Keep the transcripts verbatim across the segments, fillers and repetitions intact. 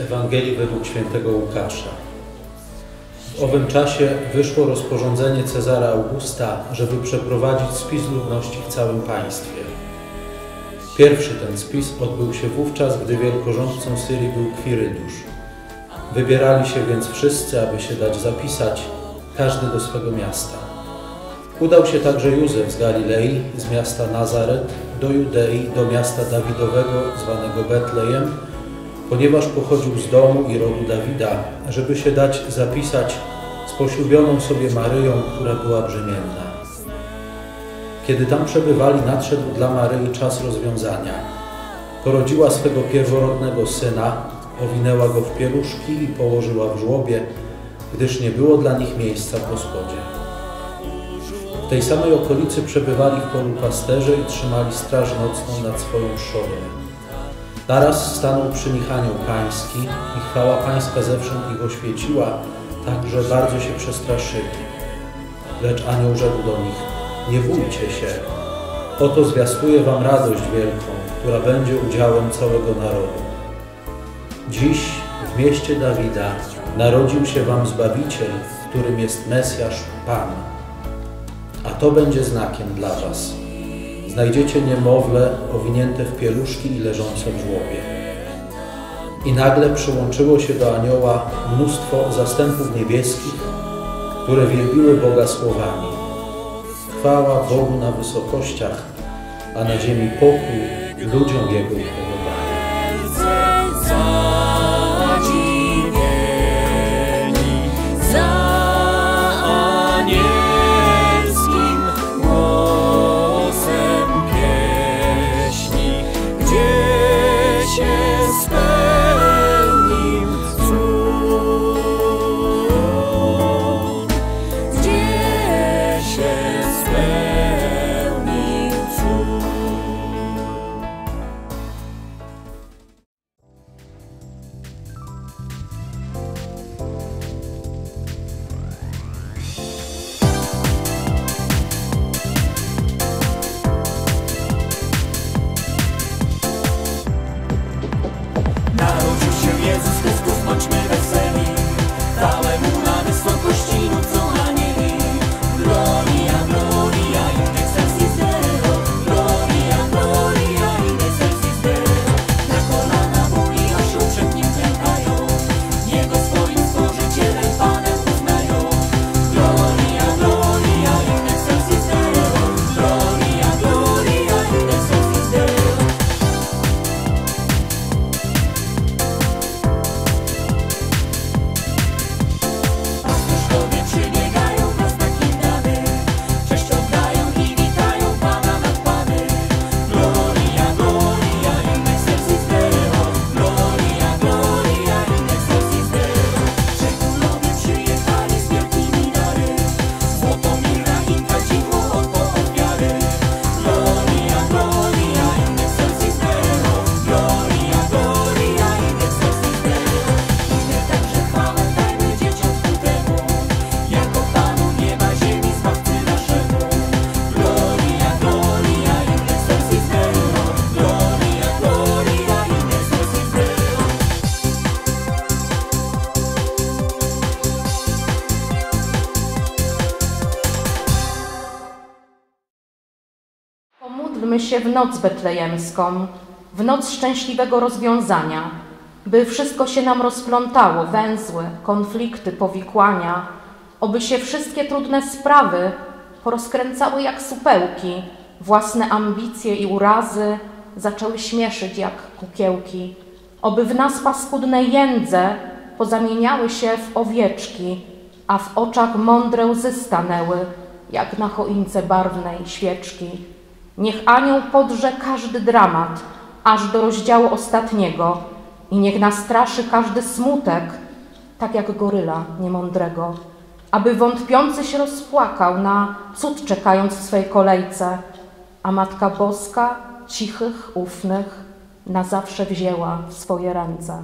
Ewangelii według świętego Łukasza. W owym czasie wyszło rozporządzenie Cezara Augusta, żeby przeprowadzić spis ludności w całym państwie. Pierwszy ten spis odbył się wówczas, gdy wielkorządcą Syrii był Kwirydusz. Wybierali się więc wszyscy, aby się dać zapisać, każdy do swego miasta. Udał się także Józef z Galilei, z miasta Nazaret, do Judei, do miasta Dawidowego, zwanego Betlejem, ponieważ pochodził z domu i rodu Dawida, żeby się dać zapisać z poślubioną sobie Maryją, która była brzemienna. Kiedy tam przebywali, nadszedł dla Maryi czas rozwiązania. Porodziła swego pierworodnego syna, owinęła go w pieluszki i położyła w żłobie, gdyż nie było dla nich miejsca w gospodzie. W tej samej okolicy przebywali w polu pasterze i trzymali straż nocną nad swoją szczodą. Naraz stanął przy nich anioł pański i chwała pańska zewsząd ich oświeciła, tak że bardzo się przestraszyli. Lecz anioł rzekł do nich: nie bójcie się, oto zwiastuję wam radość wielką, która będzie udziałem całego narodu. Dziś w mieście Dawida narodził się wam Zbawiciel, którym jest Mesjasz, Pan. A to będzie znakiem dla was. Znajdziecie niemowlę owinięte w pieluszki i leżące w żłobie. I nagle przyłączyło się do anioła mnóstwo zastępów niebieskich, które wielbiły Boga słowami: chwała Bogu na wysokościach, a na ziemi pokój ludziom Jego upodobania. Pomódlmy się w noc betlejemską, w noc szczęśliwego rozwiązania, by wszystko się nam rozplątało, węzły, konflikty, powikłania, oby się wszystkie trudne sprawy porozkręcały jak supełki, własne ambicje i urazy zaczęły śmieszyć jak kukiełki, oby w nas paskudne jędze pozamieniały się w owieczki, a w oczach mądre łzy stanęły, jak na choince barwnej świeczki. Niech anioł podrze każdy dramat, aż do rozdziału ostatniego i niech nastraszy każdy smutek, tak jak goryla niemądrego, aby wątpiący się rozpłakał na cud czekając w swej kolejce, a Matka Boska cichych, ufnych na zawsze wzięła w swoje ręce.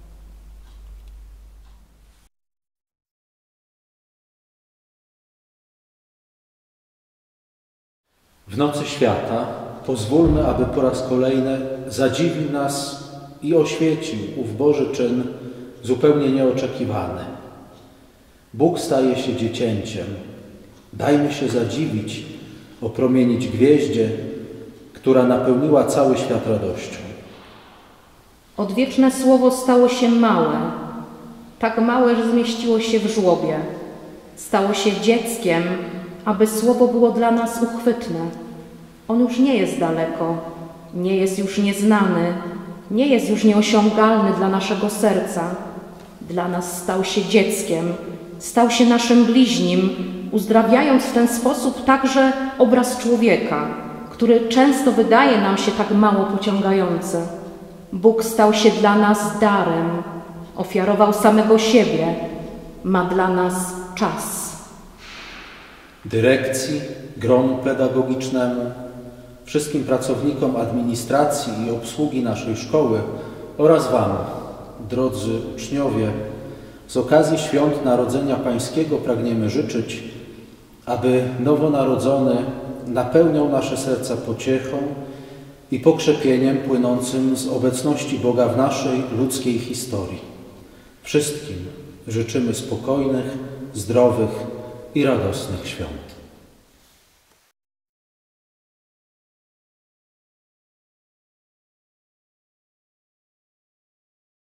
W nocy świata pozwólmy, aby po raz kolejny zadziwił nas i oświecił ów Boży czyn zupełnie nieoczekiwany. Bóg staje się dziecięciem. Dajmy się zadziwić, opromienić gwieździe, która napełniła cały świat radością. Odwieczne słowo stało się małe, tak małe, że zmieściło się w żłobie. Stało się dzieckiem, aby słowo było dla nas uchwytne. On już nie jest daleko, nie jest już nieznany, nie jest już nieosiągalny dla naszego serca. Dla nas stał się dzieckiem, stał się naszym bliźnim, uzdrawiając w ten sposób także obraz człowieka, który często wydaje nam się tak mało pociągający. Bóg stał się dla nas darem, ofiarował samego siebie, ma dla nas czas. Dyrekcji, gronu pedagogicznemu, wszystkim pracownikom administracji i obsługi naszej szkoły oraz Wam, drodzy uczniowie, z okazji Świąt Narodzenia Pańskiego pragniemy życzyć, aby nowonarodzony napełniał nasze serca pociechą i pokrzepieniem płynącym z obecności Boga w naszej ludzkiej historii. Wszystkim życzymy spokojnych, zdrowych i radosnych świąt.